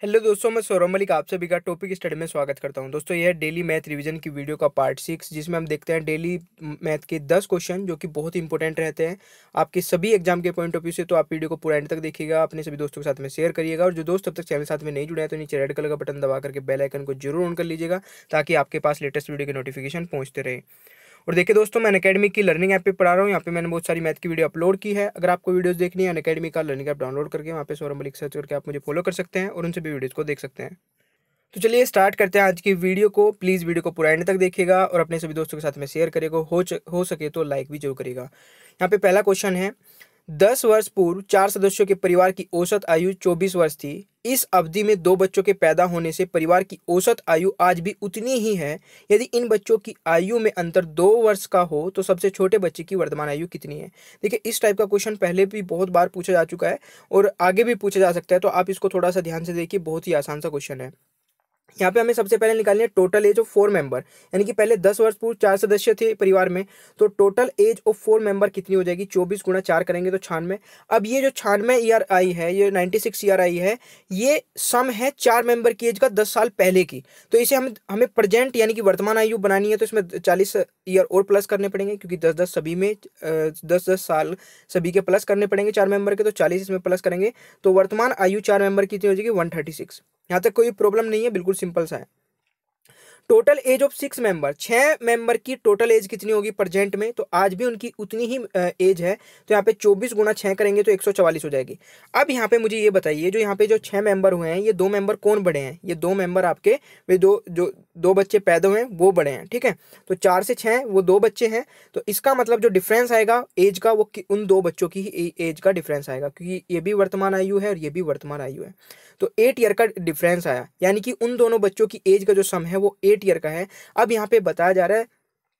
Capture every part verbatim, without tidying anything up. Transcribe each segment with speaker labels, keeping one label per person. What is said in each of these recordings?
Speaker 1: Hello दोस्तों, मैं सौरभ मलिक आप सभी का टॉपिक स्टडी में स्वागत करता हूं। दोस्तों, यह है डेली मैथ रिवीजन की वीडियो का पार्ट सिक्स, जिसमें हम देखते हैं डेली मैथ के दस क्वेश्चन जो कि बहुत ही इंपॉर्टेंट रहते हैं आपके सभी एग्जाम के पॉइंट ऑफ व्यू से। तो आप वीडियो को पूरा एंड तक देखिएगा, अपने सभी दोस्तों के साथ में शेयर करिएगा, और जो दोस्त अब तक चैनल साथ में नहीं जुड़े हैं तो नीचे रेड कलर का बटन दबा करके बेल आइकन को जरूर ऑन कर लीजिएगा, ताकि आपके पास लेटेस्ट वीडियो के नोटिफिकेशन पहुंचते रहे। और देखिए दोस्तों, मैं अनअकैडमी की लर्निंग ऐप पे पढ़ा रहा हूँ। यहाँ पे मैंने बहुत सारी मैथ की वीडियो अपलोड की है। अगर आपको वीडियोस देखनी है, अनअकैडमी का लर्निंग ऐप डाउनलोड करके वहाँ पे सौरभ मलिक सर्च करके आप मुझे फॉलो कर सकते हैं और उन सभी वीडियोस को देख सकते हैं। तो चलिए स्टार्ट करते हैं आज की वीडियो को। प्लीज़ वीडियो को पूरा एंड तक देखिएगा और अपने सभी दोस्तों के साथ में शेयर करेगा। हो च, हो सके तो लाइक भी जरूर करेगा। यहाँ पे पहला क्वेश्चन है, दस वर्ष पूर्व चार सदस्यों के परिवार की औसत आयु चौबीस वर्ष थी। इस अवधि में दो बच्चों के पैदा होने से परिवार की औसत आयु आज भी उतनी ही है। यदि इन बच्चों की आयु में अंतर दो वर्ष का हो तो सबसे छोटे बच्चे की वर्तमान आयु कितनी है। देखिए, इस टाइप का क्वेश्चन पहले भी बहुत बार पूछा जा चुका है और आगे भी पूछा जा सकता है, तो आप इसको थोड़ा सा ध्यान से देखिए। बहुत ही आसान सा क्वेश्चन है। यहाँ पे हमें सबसे पहले निकालनी है total age of four member, यानी कि पहले दस वर्ष पूर्व चार सदस्य थे परिवार में, तो total age of four member कितनी हो जाएगी। चौबीस गुणा चार करेंगे तो छियानवे। अब ये जो छियानवे ईयर आई है, ये नाइन्टी सिक्स ईयर आई है, ये सम है चार मेंबर की एज का दस साल पहले की। तो इसे हम हमें प्रेजेंट यानी कि वर्तमान आयु बनानी है, तो इसमें चालीस ईयर और प्लस करने पड़ेंगे, क्योंकि दस दस सभी में दस दस साल सभी के प्लस करने पड़ेंगे चार मेंबर के, तो चालीस इसमें प्लस करेंगे तो वर्तमान आयु चार मेंबर की कितनी हो जाएगी, वन थर्टी सिक्स। यहाँ तक कोई प्रॉब्लम नहीं है, बिल्कुल सिंपल सा है। Total age of six member, छह मेंबर की टोटल एज कितनी होगी प्रेजेंट में, तो आज भी उनकी उतनी ही एज है। तो यहाँ पे चौबीस गुना छह करेंगे तो एक सौ चवालीस हो जाएगी। अब यहाँ पे मुझे ये बताइए, जो यहाँ पे जो छह मेंबर हुए हैं, ये दो मेंबर कौन बड़े हैं। ये दो मेंबर आपके वे दो जो दो बच्चे पैदा हुए हैं वो बड़े हैं, ठीक है। तो चार से छह वो दो बच्चे हैं, तो इसका मतलब जो डिफरेंस आएगा एज का, वो उन दो बच्चों की ही एज का डिफरेंस आएगा, क्योंकि ये भी वर्तमान आयु है और ये भी वर्तमान आयु है। तो एट ईयर का डिफरेंस आया, यानी कि उन दोनों बच्चों की एज का जो सम है वो एट ईयर का है। अब यहाँ पे बताया जा रहा है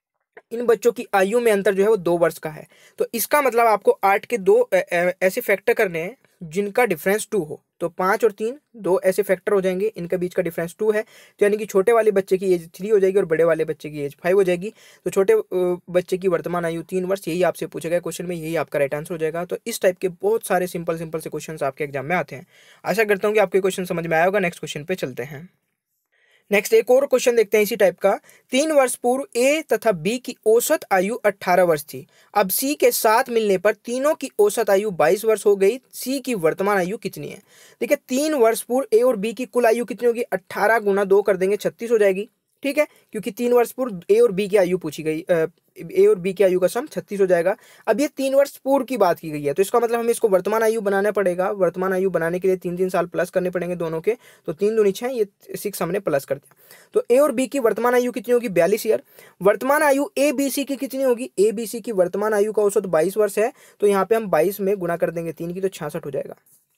Speaker 1: इन बच्चों की आयु में अंतर जो है वो दो वर्ष का है। तो इसका मतलब आपको आठ के दो ऐसे फैक्टर करने हैं जिनका डिफरेंस टू हो। तो पाँच और तीन दो ऐसे फैक्टर हो जाएंगे, इनके बीच का डिफरेंस टू है, तो यानी कि छोटे वाले बच्चे की एज थ्री हो जाएगी और बड़े वाले बच्चे की एज फाइव हो जाएगी। तो छोटे बच्चे की वर्तमान आयु तीन वर्ष, यही आपसे पूछा गया क्वेश्चन में, यही आपका राइट आंसर हो जाएगा। तो इस टाइप के बहुत सारे सिंपल सिंपल से क्वेश्चन आपके एग्जाम में आते हैं। आशा करता हूँ कि आपको क्वेश्चन समझ में आया होगा। नेक्स्ट क्वेश्चन पे चलते हैं। नेक्स्ट एक और क्वेश्चन देखते हैं इसी टाइप का। तीन वर्ष पूर्व ए तथा बी की औसत आयु अठारह वर्ष थी। अब सी के साथ मिलने पर तीनों की औसत आयु बाईस वर्ष हो गई। सी की वर्तमान आयु कितनी है। देखिए, तीन वर्ष पूर्व ए और बी की कुल आयु कितनी होगी, अट्ठारह गुना दो कर देंगे छत्तीस हो जाएगी, ठीक है, क्योंकि तीन वर्ष पूर्व ए और बी की आयु पूछी गई, ए और बी की आयु का सम छत्तीस हो जाएगा। अब ये तीन वर्ष पूर्व की बात की गई है, तो इसका मतलब हमें इसको वर्तमान आयु बनाना पड़ेगा। वर्तमान आयु बनाने के लिए तीन तीन साल प्लस करने पड़ेंगे दोनों के, तो तीन दूनी छः, ये सिक्स हमने प्लस कर दिया। तो ए और बी की वर्तमान आयु कितनी होगी, बयालीस ईयर। वर्तमान आयु ए बी सी की कितनी होगी, ए बी सी की वर्तमान आयु का औसत बाईस वर्ष है, तो यहाँ पे हम बाईस में गुणा कर देंगे तीन की, तो छियासठ हो जाएगा,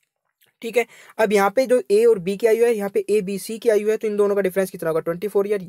Speaker 1: ठीक है। अब यहाँ पे जो ए और बी की आयु है, यहाँ पे ए बी सी की आयु है, तो इन दोनों का डिफरेंस कितना होगा, ट्वेंटी फोर ईयर।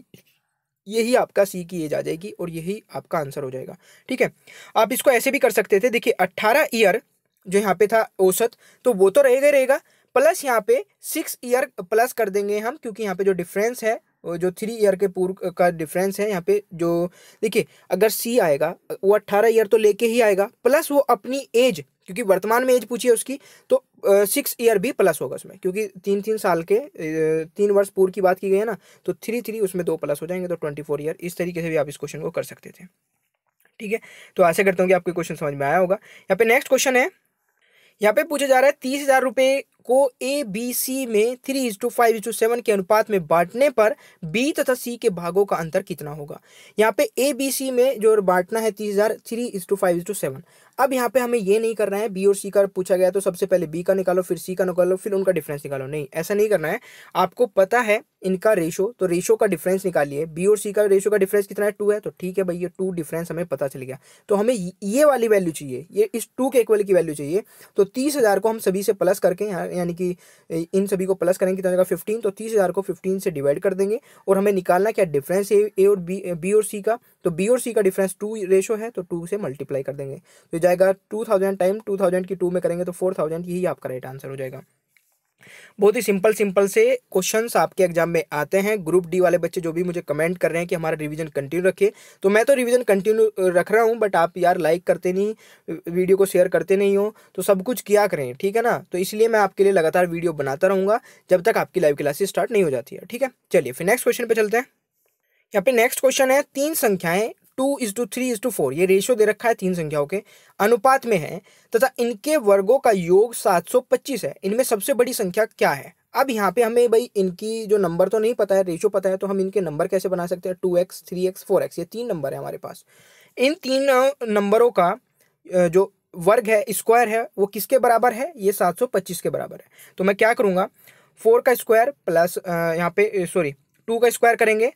Speaker 1: यही आपका सी की एज आ जाएगी और यही आपका आंसर हो जाएगा, ठीक है। आप इसको ऐसे भी कर सकते थे। देखिए, अट्ठारह ईयर जो यहाँ पे था औसत, तो वो तो रहेगा रहेगा, प्लस यहाँ पे सिक्स ईयर प्लस कर देंगे हम, क्योंकि यहाँ पे जो डिफरेंस है, जो थ्री ईयर के पूर्व का डिफरेंस है यहाँ पे, जो देखिए अगर सी आएगा वो अट्ठारह ईयर तो लेके ही आएगा, प्लस वो अपनी एज, क्योंकि वर्तमान में एज पूछी है उसकी, तो सिक्स ईयर भी प्लस होगा उसमें, क्योंकि तीन तीन साल के तीन वर्ष पूर्व की बात की गई है ना, तो थ्री थ्री उसमें दो प्लस हो जाएंगे, तो ट्वेंटी फोर ईयर। इस तरीके से भी आप इस क्वेश्चन को कर सकते थे, ठीक है। तो आशा करता हूँ कि आपको क्वेश्चन समझ में आया होगा। यहाँ पे नेक्स्ट क्वेश्चन है, यहाँ पे पूछा जा रहा है तीस हजार रुपए को ए बी सी में three is to five is to seven के अनुपात में बांटने पर बी तथा सी के भागों का अंतर कितना होगा। यहाँ पे ए बी सी में जो बांटना है तीस हजार three is to five is to seven. अब यहाँ पे हमें ये नहीं करना है बी और सी का पूछा गया तो सबसे पहले बी का निकालो फिर सी का निकालो फिर उनका डिफरेंस निकालो, नहीं, ऐसा नहीं करना है। आपको पता है इनका रेशो, तो रेशो का डिफरेंस निकालिए। बी और सी का रेशो का डिफरेंस कितना है, टू है, तो ठीक है भाई, ये टू डिफरेंस हमें पता चल गया। तो हमें ये वाली वैल्यू चाहिए, ये इस टू के इक्वल की वैल्यू चाहिए। तो तीस हजार को हम सभी से प्लस करके, यानी कि इन सभी को प्लस करेंगे कितना जाएगा फिफ्टीन, तो तीस हजार को फिफ्टीन से डिवाइड कर देंगे और हमें निकालना क्या डिफरेंस है ए और बी बी और सी का। तो बी और सी का डिफरेंस टू रेशो है, तो टू से मल्टीप्लाई कर देंगे, तो जाएगा two thousand time two thousand की टू में करेंगे तो फोर थाउजेंड, यही आपका राइट आंसर हो जाएगा। बहुत ही सिंपल सिंपल से क्वेश्चंस आपके एग्जाम में आते हैं। ग्रुप डी वाले बच्चे जो भी मुझे कमेंट कर रहे हैं कि हमारा रिवीजन कंटिन्यू रखिए, तो मैं तो रिवीजन कंटिन्यू रख रहा हूं, बट आप यार लाइक करते नहीं, वीडियो को शेयर करते नहीं हो, तो सब कुछ किया करें, ठीक है ना। तो इसलिए मैं आपके लिए लगातार वीडियो बनाता रहूँगा जब तक आपकी लाइव क्लासेस स्टार्ट नहीं हो जाती है, ठीक है। चलिए फिर नेक्स्ट क्वेश्चन पे चलते हैं। यहाँ पे नेक्स्ट क्वेश्चन है, तीन संख्याएं two is to three is to four, ये रेशियो दे रखा है, तीन संख्याओं के अनुपात में है तथा इनके वर्गों का योग सात सौ पच्चीस है, इनमें सबसे बड़ी संख्या क्या है। अब यहाँ पे हमें भाई इनकी जो नंबर तो नहीं पता है, रेशियो पता है, तो हम इनके नंबर कैसे बना सकते हैं। Two X, three X, four X, ये तीन नंबर है हमारे पास। इन तीन नंबरों का जो वर्ग है, स्क्वायर है, वो किसके बराबर है, ये सात सौ पच्चीस के बराबर है। तो मैं क्या करूँगा, फोर का स्क्वायर प्लस यहाँ पे सॉरी टू का स्क्वायर करेंगे,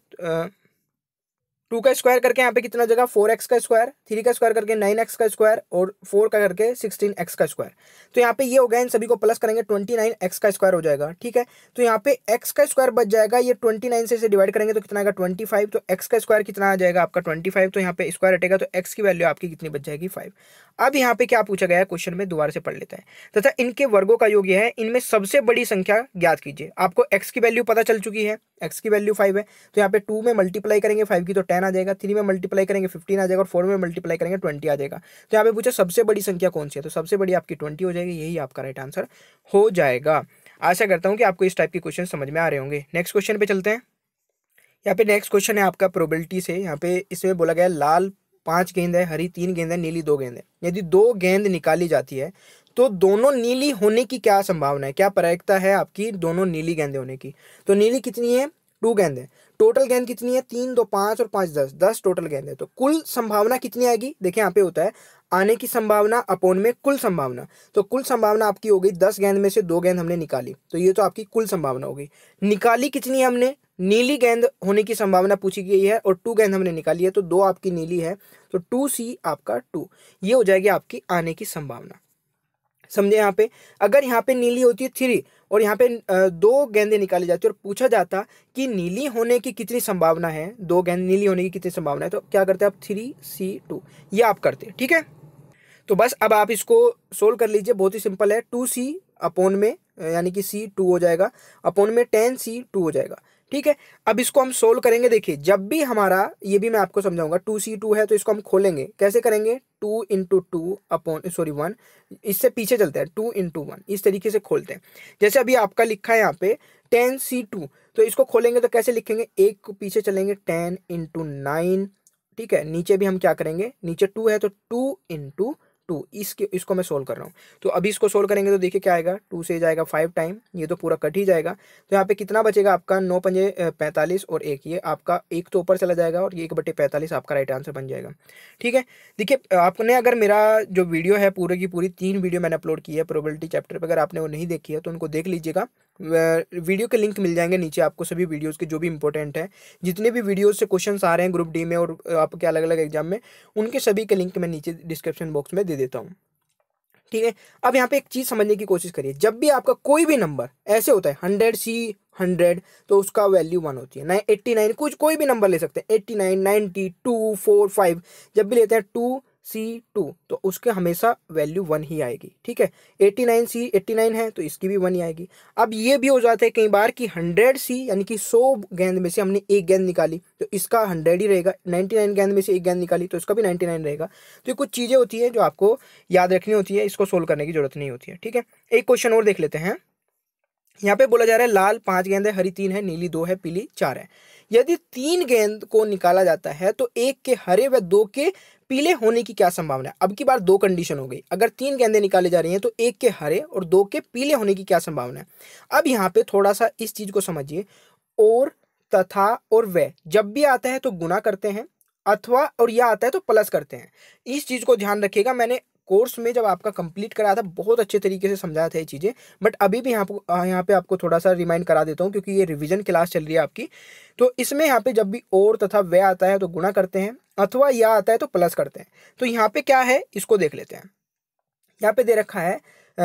Speaker 1: टू का स्क्वायर करके यहाँ पे कितना जगह, फोर एक्स का स्क्वायर, थ्री का स्क्वायर करके नाइन एक्स का स्क्वायर, और फोर का करके सिक्सटीन एक्स का स्क्वायर। तो यहाँ पे ये हो गया, इन सभी को प्लस करेंगे, ट्वेंटी नाइन एक्स का स्क्वायर हो जाएगा, ठीक है। तो यहाँ पे एक्स का स्क्वायर बच जाएगा, ये ट्वेंटी नाइन से इसे डिवाइड करेंगे तो कितना आएगा, ट्वेंटी फाइव। तो एक्स का स्क्वायर कितना आ जाएगा आपका, ट्वेंटी फाइव। तो यहाँ पे स्क्वायर हटेगा तो एक्स की वैल्यू आपकी कितनी बच जाएगी, फाइव। अब यहाँ पे क्या पूछा गया है क्वेश्चन में, दोबारा से पढ़ लेते हैं। तथा इनके वर्गों का योग यह है, इनमें सबसे बड़ी संख्या ज्ञात कीजिए। आपको एक्स की वैल्यू पता चल चुकी है, एक्स की वैल्यू फाइव है, तो यहाँ पे टू में मल्टीप्लाई करेंगे फाइव की तो टेन आ जाएगा, थ्री में मल्टीप्लाई करेंगे फिफ्टीन आ जाएगा, और फोर में मल्टीप्लाई करेंगे ट्वेंटी आ जाएगा। तो यहाँ पे पूछा सबसे बड़ी संख्या कौन सी है, तो सबसे बड़ी आपकी ट्वेंटी हो जाएगी, यही आपका राइट आंसर हो जाएगा। आशा करता हूँ कि आपको इस टाइप के क्वेश्चन समझ में आ रहे होंगे। नेक्स्ट क्वेश्चन पे चलते हैं। यहाँ पे नेक्स्ट क्वेश्चन है आपका प्रोबेबिलिटी से। यहाँ पे इसमें बोला गया है, लाल पांच गेंद है, हरी तीन गेंद है, नीली दो गेंद है। यदि दो गेंद निकाली जाती है तो दोनों नीली होने की क्या संभावना है, क्या प्रायिकता है आपकी दोनों नीली गेंदें होने की। तो नीली कितनी है, टू गेंद है। टोटल गेंद कितनी है, तीन दो पांच और पांच दस, दस टोटल गेंद है। तो कुल संभावना कितनी आएगी, देखिए यहाँ पे होता है आने की संभावना अपोन में कुल संभावना। तो कुल संभावना आपकी हो गई, दस गेंद में से दो गेंद हमने निकाली, तो ये तो आपकी कुल संभावना हो गई। निकाली कितनी है हमने, नीली गेंद होने की संभावना पूछी गई है, और टू गेंद हमने निकाली है, तो दो आपकी नीली है, तो टू सी आपका टू, ये हो जाएगी आपकी आने की संभावना। समझे। यहाँ पे अगर यहाँ पे नीली होती है थ्री और यहाँ पे दो गेंदें निकाली जाती है और पूछा जाता कि नीली होने की कितनी संभावना है, दो गेंद नीली होने की कितनी संभावना है, तो क्या करते हैं आप, थ्री सी टू, ये आप करते हैं, ठीक है। तो बस अब आप इसको सोल्व कर लीजिए, बहुत ही सिंपल है। टू सी अपोन में यानी कि सी टू हो जाएगा, अपोन में टेन सी टू हो जाएगा, ठीक है। अब इसको हम सोल्व करेंगे। देखिए जब भी हमारा, ये भी मैं आपको समझाऊंगा, टू सी टू है तो इसको हम खोलेंगे, कैसे करेंगे, two into two upon sorry one, इससे पीछे चलते हैं, टू इंटू वन, इस तरीके से खोलते हैं। जैसे अभी आपका लिखा है यहाँ पे टेन सी टू, तो इसको खोलेंगे तो कैसे लिखेंगे, एक को पीछे चलेंगे, टेन इंटू नाइन, ठीक है। नीचे भी हम क्या करेंगे, नीचे टू है तो टू इंटू टू, इसके इसको मैं सोल्व कर रहा हूँ। तो अभी इसको सोल्व करेंगे तो देखिए क्या आएगा, टू से जाएगा फाइव टाइम, ये तो पूरा कट ही जाएगा। तो यहाँ पे कितना बचेगा आपका, नौ पंजे पैंतालीस और एक, ये आपका एक तो ऊपर चला जाएगा और ये एक बटे पैंतालीस आपका राइट आंसर बन जाएगा, ठीक है। देखिए आपने अगर मेरा जो वीडियो है पूरे की पूरी तीन वीडियो मैंने अपलोड की है प्रोबेबिलिटी चैप्टर पर, अगर आपने वो नहीं देखी है तो उनको देख लीजिएगा। वीडियो के लिंक मिल जाएंगे नीचे आपको, सभी वीडियोस के जो भी इंपॉर्टेंट है, जितने भी वीडियोस से क्वेश्चंस आ रहे हैं ग्रुप डी में और आपके अलग अलग एग्जाम में, उनके सभी के लिंक मैं नीचे डिस्क्रिप्शन बॉक्स में दे देता हूँ, ठीक है। अब यहाँ पे एक चीज समझने की कोशिश करिए, जब भी आपका कोई भी नंबर ऐसे होता है, हंड्रेड सी हंड्रेड, तो उसका वैल्यू वन होती है। ना एट्टी नाइन, कुछ कोई भी नंबर ले सकते हैं, eighty nine, ninety, two, four, five, जब भी लेते हैं टू सी टू, तो उसके हमेशा वैल्यू वन ही आएगी, ठीक है। Eighty nine C eighty nine है तो इसकी भी वन ही आएगी। अब ये भी हो जाता है कई बार कि हंड्रेड सी यानी कि सौ गेंद में से हमने एक गेंद निकाली तो इसका हंड्रेड ही रहेगा, नाइन्टी नाइन गेंद में से एक गेंद निकाली तो इसका भी नाइन्टी नाइन रहेगा। तो ये कुछ चीज़ें होती है जो आपको याद रखनी होती है, इसको सोल्व करने की जरूरत नहीं होती है, ठीक है। एक क्वेश्चन और देख लेते हैं। यहाँ पे बोला जा रहा है लाल पांच गेंद है, हरी तीन है, नीली दो है, पीली चार है। यदि तीन गेंद को निकाला जाता है तो एक के हरे व दो के पीले होने की क्या संभावना है। अब की बार दो कंडीशन हो गई, अगर तीन गेंदें निकाली जा रही हैं तो एक के हरे और दो के पीले होने की क्या संभावना है। अब यहाँ पे थोड़ा सा इस चीज को समझिए, और, तथा और व जब भी आता है तो गुना करते हैं, अथवा और यह आता है तो प्लस करते हैं। इस चीज को ध्यान रखिएगा, मैंने कोर्स में जब आपका कंप्लीट कराया था बहुत अच्छे तरीके से समझाया था ये चीज़ें, बट अभी भी यहाँ पर यहाँ पे आपको थोड़ा सा रिमाइंड करा देता हूँ क्योंकि ये रिवीजन क्लास चल रही है आपकी। तो इसमें यहाँ पे जब भी और तथा वे आता है तो गुणा करते हैं, अथवा यह आता है तो प्लस करते हैं। तो यहाँ पे क्या है इसको देख लेते हैं। यहाँ पे दे रखा है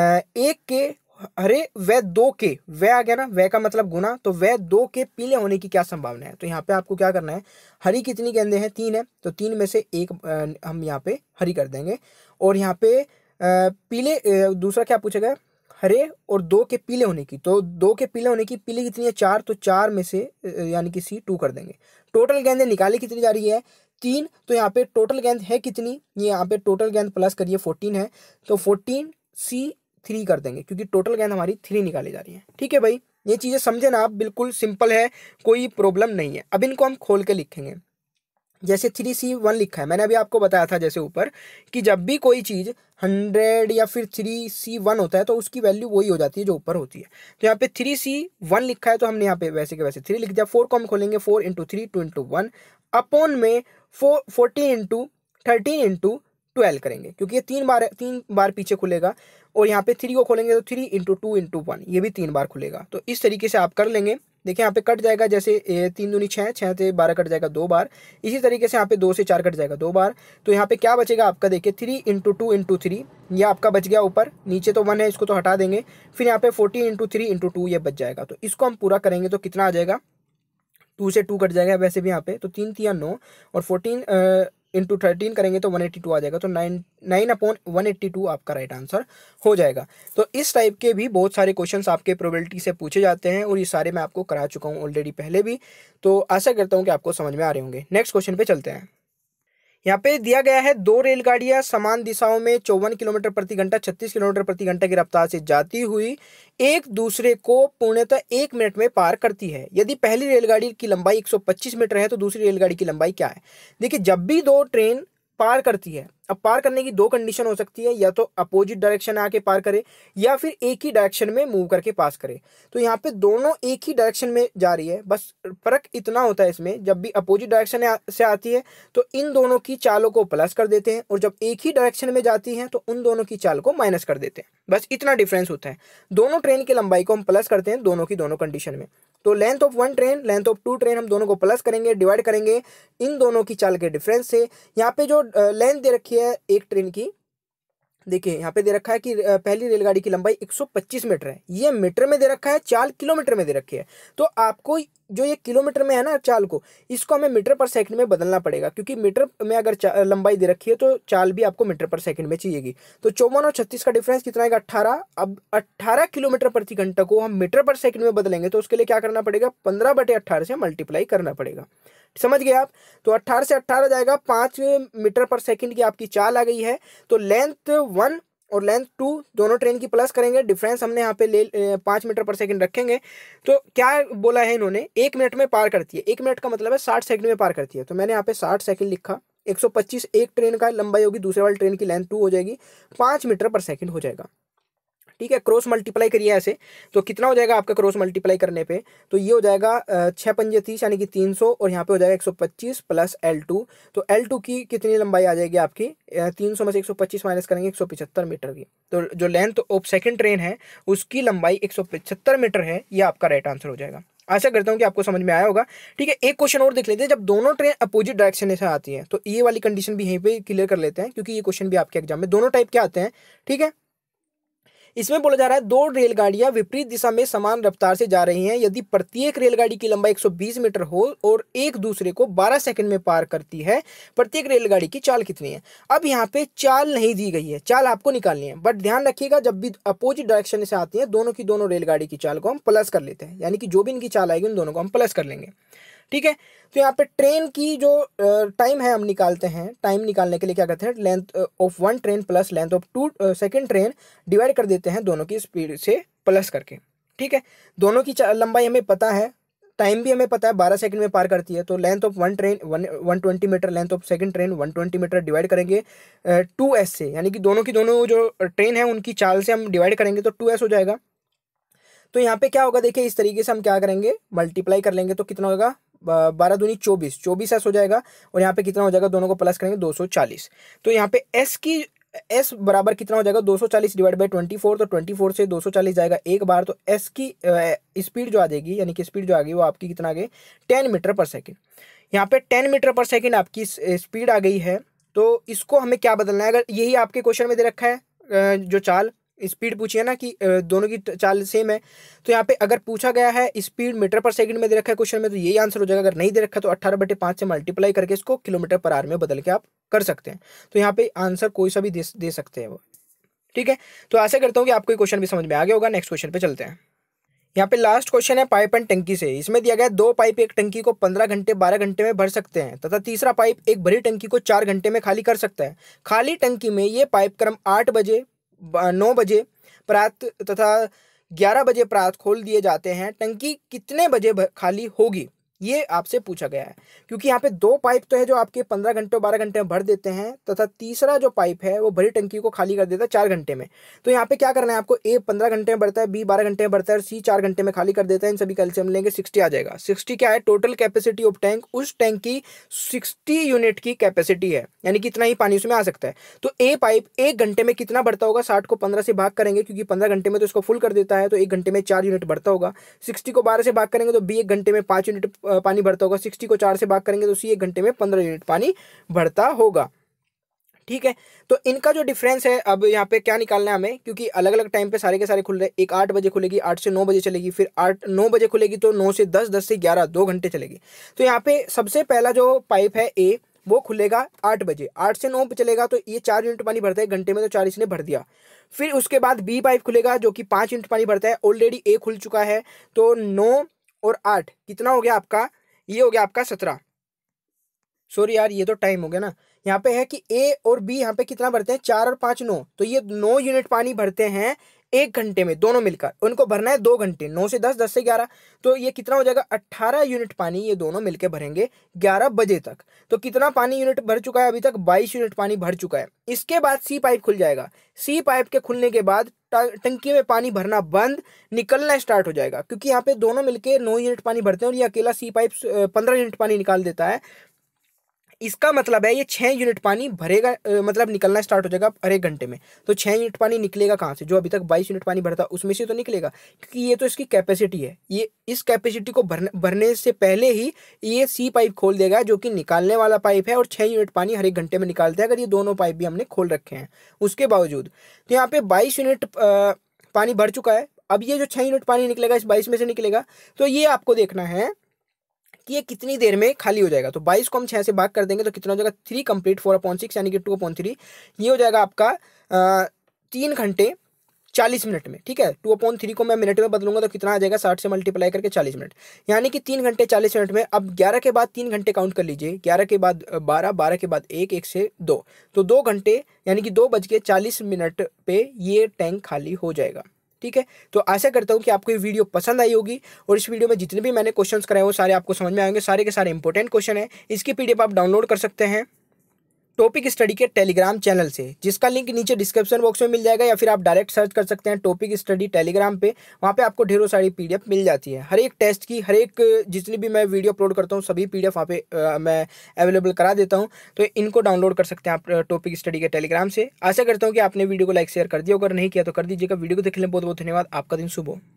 Speaker 1: एक के हरे व दो के, व आ गया ना, व का मतलब गुना, तो व दो के पीले होने की क्या संभावना है। तो यहाँ पे आपको क्या करना है, हरी कितनी गेंदें हैं, तीन है, तो तीन में से एक हम यहाँ पे हरी कर देंगे, और यहाँ पे पीले दूसरा क्या पूछेगा, हरे और दो के पीले होने की, तो दो के पीले होने की पीले कितनी है, चार, तो चार में से यानी कि सी टू कर देंगे। टोटल गेंदें निकाली कितनी जा रही है, तीन, तो यहाँ पे टोटल गेंद है कितनी, ये यहाँ पे टोटल गेंद प्लस करिए फोर्टीन है, तो फोर्टीन सी थ्री कर देंगे क्योंकि टोटल गेंद हमारी थ्री निकाली जा रही है। ठीक है भाई, ये चीज़ें समझे ना आप, बिल्कुल सिंपल है, कोई प्रॉब्लम नहीं है। अब इनको हम खोल के लिखेंगे। जैसे थ्री सी वन लिखा है, मैंने अभी आपको बताया था जैसे ऊपर कि जब भी कोई चीज़ हंड्रेड या फिर थ्री सी वन होता है तो उसकी वैल्यू वही हो जाती है जो ऊपर होती है। तो यहाँ पे थ्री सी वन लिखा है तो हमने यहाँ पे वैसे के वैसे थ्री लिख दिया। फोर को हम खोलेंगे, four into three, two into one, upon में four fourteen into thirteen into twelve करेंगे क्योंकि ये तीन बार तीन बार पीछे खुलेगा। और यहाँ पे थ्री को खोलेंगे तो three into two into one, ये भी तीन बार खुलेगा। तो इस तरीके से आप कर लेंगे। देखिए यहाँ पे कट जाएगा, जैसे तीन दूनी छः, छः से बारह कट जाएगा दो बार। इसी तरीके से यहाँ पे दो से चार कट जाएगा दो बार। तो यहाँ पे क्या बचेगा आपका, देखिए three into two into three, ये आपका बच गया ऊपर। नीचे तो वन है, इसको तो हटा देंगे। फिर यहाँ पे fourteen into three into two, ये बच जाएगा। तो इसको हम पूरा करेंगे तो कितना आ जाएगा, टू से टू कट जाएगा वैसे भी यहाँ पे, तो तीन तिया नौ, और फोर्टीन इंटू थर्टीन करेंगे तो वन एट्टी टू आ जाएगा। तो nine nine upon one eighty two आपका राइट आंसर हो जाएगा। तो इस टाइप के भी बहुत सारे क्वेश्चंस आपके प्रोबेबिलिटी से पूछे जाते हैं और ये सारे मैं आपको करा चुका हूँ ऑलरेडी पहले भी। तो आशा करता हूँ कि आपको समझ में आ रहे होंगे। नेक्स्ट क्वेश्चन पे चलते हैं। यहाँ पे दिया गया है दो रेलगाड़ियां समान दिशाओं में चौवन किलोमीटर प्रति घंटा, छत्तीस किलोमीटर प्रति घंटा की रफ्तार से जाती हुई एक दूसरे को पूर्णतः एक मिनट में पार करती है। यदि पहली रेलगाड़ी की लंबाई एक सौ पच्चीस मीटर है तो दूसरी रेलगाड़ी की लंबाई क्या है। देखिए जब भी दो ट्रेन पार करती है, अब पार करने की दो कंडीशन हो सकती है, या तो अपोजिट डायरेक्शन आके पार करे या फिर एक ही डायरेक्शन में मूव करके पास करे। तो यहाँ पे दोनों एक ही डायरेक्शन में जा रही है, बस फर्क इतना होता है इसमें, जब भी अपोजिट डायरेक्शन से आती है तो इन दोनों की चालों को प्लस कर देते हैं, और जब एक ही डायरेक्शन में जाती हैं तो उन दोनों की चाल को माइनस कर देते हैं। बस इतना डिफरेंस होता है। दोनों ट्रेन की लंबाई को हम प्लस करते हैं दोनों की दोनों कंडीशन में। तो length of one train, length of two train, हम दोनों को प्लस करेंगे, डिवाइड करेंगे इन दोनों की चाल के डिफरेंस से। यहाँ पे जो लेंथ दे रखी है एक ट्रेन की, देखिए यहाँ पे दे रखा है कि पहली रेलगाड़ी की लंबाई एक सौ पच्चीस मीटर है, ये मीटर में दे रखा है, चाल किलोमीटर में दे रखी है। तो आपको जो ये किलोमीटर में है ना चाल को, इसको हमें मीटर पर सेकंड में बदलना पड़ेगा, क्योंकि मीटर में अगर लंबाई दे रखी है तो चाल भी आपको मीटर पर सेकंड में चाहिएगी। तो चौवन और छत्तीस का डिफरेंस कितना आएगा, अट्ठारह। अब अट्ठारह किलोमीटर प्रति घंटा को हम मीटर पर सेकंड में बदलेंगे तो उसके लिए क्या करना पड़ेगा, पंद्रह बटे अट्ठारह से मल्टीप्लाई करना पड़ेगा। समझ गए आप। तो अट्ठारह से अट्ठारह जाएगा, पाँच मीटर पर सेकंड की आपकी चाल आ गई है। तो लेंथ वन और लेंथ टू दोनों ट्रेन की प्लस करेंगे, डिफरेंस हमने यहाँ पे ले पाँच मीटर पर सेकंड रखेंगे। तो क्या बोला है इन्होंने, एक मिनट में पार करती है। एक मिनट का मतलब है साठ सेकंड में पार करती है, तो मैंने यहाँ पे साठ सेकंड लिखा। एक सौ पच्चीस एक ट्रेन का लंबाई होगी, दूसरे वाली ट्रेन की लेंथ टू हो जाएगी, पाँच मीटर पर सेकंड हो जाएगा। ठीक है, क्रॉस मल्टीप्लाई करिए ऐसे, तो कितना हो जाएगा आपका क्रॉस मल्टीप्लाई करने पे, तो ये हो जाएगा छः पंजे तीस यानी कि तीन सौ, और यहाँ पे हो जाएगा एक सौ पच्चीस प्लस एल टू। तो एल टू की कितनी लंबाई आ जाएगी आपकी, तीन सौ में से एक सौ पच्चीस माइनस करेंगे एक सौ पचहत्तर मीटर की। तो जो लेंथ ऑफ सेकंड ट्रेन है उसकी लंबाई एक सौ पचहत्तर मीटर है, ये आपका राइट आंसर हो जाएगा। आशा करता हूँ कि आपको समझ में आया होगा। ठीक है, एक क्वेश्चन और देख लेते हैं। जब दोनों ट्रेन अपोजिट डायरेक्शन से आती है तो ये वाली कंडीशन भी यहीं पे क्लियर कर लेते हैं, क्योंकि ये क्वेश्चन भी आपके एग्जाम में दोनों टाइप के आते हैं। ठीक है, इसमें बोला जा रहा है दो रेलगाड़ियां विपरीत दिशा में समान रफ्तार से जा रही हैं। यदि प्रत्येक रेलगाड़ी की लंबाई एक सौ बीस मीटर हो और एक दूसरे को बारह सेकंड में पार करती है, प्रत्येक रेलगाड़ी की चाल कितनी है। अब यहाँ पे चाल नहीं दी गई है, चाल आपको निकालनी है, बट ध्यान रखिएगा जब भी अपोजिट डायरेक्शन से आती है दोनों की दोनों रेलगाड़ी की चाल को हम प्लस कर लेते हैं, यानी कि जो भी इनकी चाल आएगी उन दोनों को हम प्लस कर लेंगे। ठीक है, तो यहाँ पे ट्रेन की जो टाइम है हम निकालते हैं। टाइम निकालने के लिए क्या करते हैं, length of one train plus length of two second train divide कर देते हैं दोनों की स्पीड से प्लस करके। ठीक है, दोनों की लंबाई हमें पता है, टाइम भी हमें पता है, बारह सेकंड में पार करती है। तो length of one train one one twenty metre, length of second train one twenty metre divide करेंगे टू एस से, यानी कि दोनों की दोनों जो ट्रेन है उनकी चाल से हम डिवाइड करेंगे तो टू एस हो जाएगा। तो यहाँ पे क्या होगा, देखिए इस तरीके से हम क्या करेंगे, मल्टीप्लाई कर लेंगे तो कितना होगा, बारह दूनी चौबीस, चौबीस एस हो जाएगा, और यहाँ पे कितना हो जाएगा, दोनों को प्लस करेंगे दो सौ चालीस। तो यहाँ पे एस की एस बराबर कितना हो जाएगा, दो सौ चालीस डिवाइड बाई ट्वेंटी फोर, तो ट्वेंटी फोर से दो सौ चालीस जाएगा एक बार, तो एस की स्पीड जो आ जाएगी, यानी कि स्पीड जो आ गई वो आपकी कितना आ गई, टेन मीटर पर सेकेंड। यहाँ पे टेन मीटर पर सेकेंड आपकी स्पीड आ गई है। तो इसको हमें क्या बदलना है, अगर यही आपके क्वेश्चन में दे रखा है जो चाल स्पीड पूछी है ना कि दोनों की चाल सेम है, तो यहाँ पे अगर पूछा गया है स्पीड मीटर पर सेकंड में दे रखा है क्वेश्चन में, तो यही आंसर हो जाएगा। अगर नहीं दे रखा तो अट्ठारह बटे पाँच से मल्टीप्लाई करके इसको किलोमीटर पर आवर में बदल के आप कर सकते हैं। तो यहाँ पे आंसर कोई सा भी दे, दे सकते हैं वो। ठीक है, तो आशा करता हूँ कि आपको ये क्वेश्चन भी समझ में आ गया होगा। नेक्स्ट क्वेश्चन पे चलते हैं। यहाँ पे लास्ट क्वेश्चन है पाइप एंड टंकी से। इसमें दिया गया है दो पाइप एक टंकी को पंद्रह घंटे बारह घंटे में भर सकते हैं तथा तीसरा पाइप एक भरी टंकी को चार घंटे में खाली कर सकता है। खाली टंकी में ये पाइप क्रम आठ बजे, नौ बजे प्रातः तथा ग्यारह बजे प्रातः खोल दिए जाते हैं। टंकी कितने बजे खाली होगी, ये आपसे पूछा गया है। क्योंकि यहाँ पे दो पाइप तो है जो आपके पंद्रह घंटे बारह घंटे में भर देते हैं तथा तीसरा जो पाइप है वो भरी टंकी को खाली कर देता है चार घंटे में। तो यहाँ पे क्या करना है आपको, ए पंद्रह घंटे में भरता है, बी बारह घंटे में भरता है और सी चार घंटे में खाली कर देता है। इन सभी का एलसीएम लेंगे, सिक्सटी आ जाएगा। सिक्सटी क्या है, टोटल कैपेसिटी ऑफ टैंक, उस टैंक की सिक्सटी यूनिट की कैपेसिटी है, यानी कि इतना ही पानी उसमें आ सकता है। तो ए पाइप एक घंटे में कितना भरता होगा, साठ को पंद्रह से भाग करेंगे क्योंकि पंद्रह घंटे में तो इसको फुल कर देता है, तो एक घंटे में चार यूनिट भरता होगा। सिक्सटी को बारह से भाग करेंगे तो बी एक घंटे में पाँच यूनिट पानी भरता होगा। सिक्सटी को चार से भाग करेंगे तो सी एक घंटे में पंद्रह यूनिट पानी भरता होगा। ठीक है, तो इनका जो डिफरेंस है, अब यहाँ पे क्या निकालना है हमें, क्योंकि अलग अलग टाइम पे सारे के सारे खुल रहे हैं। एक आठ बजे खुलेगी, आठ से नौ बजे चलेगी, फिर आठ नौ बजे खुलेगी तो नौ से दस, दस से ग्यारह, दो घंटे चलेगी। तो यहाँ पे सबसे पहला जो पाइप है ए, वो खुलेगा आठ बजे, आठ से नौ पे चलेगा तो ये चार यूनिट पानी भरता है घंटे में, तो चार इसने भर दिया। फिर उसके बाद बी पाइप खुलेगा जो कि पाँच यूनिट पानी भरता है, ऑलरेडी ए खुल चुका है, तो नौ और आठ कितना हो गया आपका, ये हो गया आपका सत्रह। सॉरी यार, ये तो टाइम हो गया ना। यहाँ पे है कि ए और बी यहाँ पे कितना भरते हैं, चार और पाँच नौ, तो ये नौ यूनिट पानी भरते हैं एक घंटे में दोनों मिलकर। उनको भरना है दो घंटे, नौ से दस, दस से ग्यारह, तो ये कितना हो जाएगा, अट्ठारह यूनिट पानी ये दोनों मिलकर भरेंगे ग्यारह बजे तक। तो कितना पानी यूनिट भर चुका है अभी तक, बाईस यूनिट पानी भर चुका है। इसके बाद सी पाइप खुल जाएगा। सी पाइप के खुलने के बाद टंकी में पानी भरना बंद, निकलना स्टार्ट हो जाएगा, क्योंकि यहाँ पे दोनों मिलके नौ यूनिट पानी भरते हैं और ये अकेला सी पाइप पंद्रह यूनिट पानी निकाल देता है। इसका मतलब है ये छः यूनिट पानी भरेगा, मतलब निकलना स्टार्ट हो जाएगा हर एक घंटे में। तो छः यूनिट पानी निकलेगा कहाँ से, जो अभी तक बाईस यूनिट पानी भरता उसमें से तो निकलेगा, क्योंकि ये तो इसकी कैपेसिटी है। ये इस कैपेसिटी को भरने भरने से पहले ही ये सी पाइप खोल देगा जो कि निकालने वाला पाइप है, और छः यूनिट पानी हर एक घंटे में निकालता है, अगर ये दोनों पाइप भी हमने खोल रखे हैं उसके बावजूद। तो यहाँ पे बाईस यूनिट पानी भर चुका है। अब ये जो छः यूनिट पानी निकलेगा इस बाईस में से निकलेगा, तो ये आपको देखना है कि ये कितनी देर में खाली हो जाएगा। तो बाईस को हम छः से भाग कर देंगे तो कितना हो जाएगा, three complete four upon six, यानी कि टू अपॉन थ्री, ये हो जाएगा आपका आ, तीन घंटे चालीस मिनट में। ठीक है, टू अपॉन थ्री को मैं मिनट में बदलूंगा तो कितना आ जाएगा, साठ से मल्टीप्लाई करके चालीस मिनट, यानी कि तीन घंटे चालीस मिनट में। अब ग्यारह के बाद तीन घंटे काउंट कर लीजिए, ग्यारह के बाद बारह, बारह के बाद एक, एक से दो, तो दो घंटे यानी कि दो बज के चालीस मिनट पे ये टैंक खाली हो जाएगा। ठीक है, तो आशा करता हूँ कि आपको ये वीडियो पसंद आई होगी, और इस वीडियो में जितने भी मैंने क्वेश्चंस कराए वो सारे आपको समझ में आएंगे। सारे के सारे इंपॉर्टेंट क्वेश्चन है। इसकी पीडीएफ आप डाउनलोड कर सकते हैं टॉपिक स्टडी के टेलीग्राम चैनल से, जिसका लिंक नीचे डिस्क्रिप्शन बॉक्स में मिल जाएगा, या फिर आप डायरेक्ट सर्च कर सकते हैं टॉपिक स्टडी टेलीग्राम पे। वहाँ पे आपको ढेरों सारी पीडीएफ मिल जाती है, हर एक टेस्ट की, हर एक जितनी भी मैं वीडियो अपलोड करता हूँ सभी पीडीएफ वहाँ पे आ, मैं अवेलेबल करा देता हूँ। तो इनको डाउनलोड कर सकते हैं आप टॉपिक स्टडी के टेलीग्राम से। आशा करता हूँ कि आपने वीडियो को लाइक शेयर कर दिया, अगर नहीं किया तो कर दीजिएगा। वीडियो को देखने बहुत बहुत धन्यवाद। आपका दिन शुभ हो।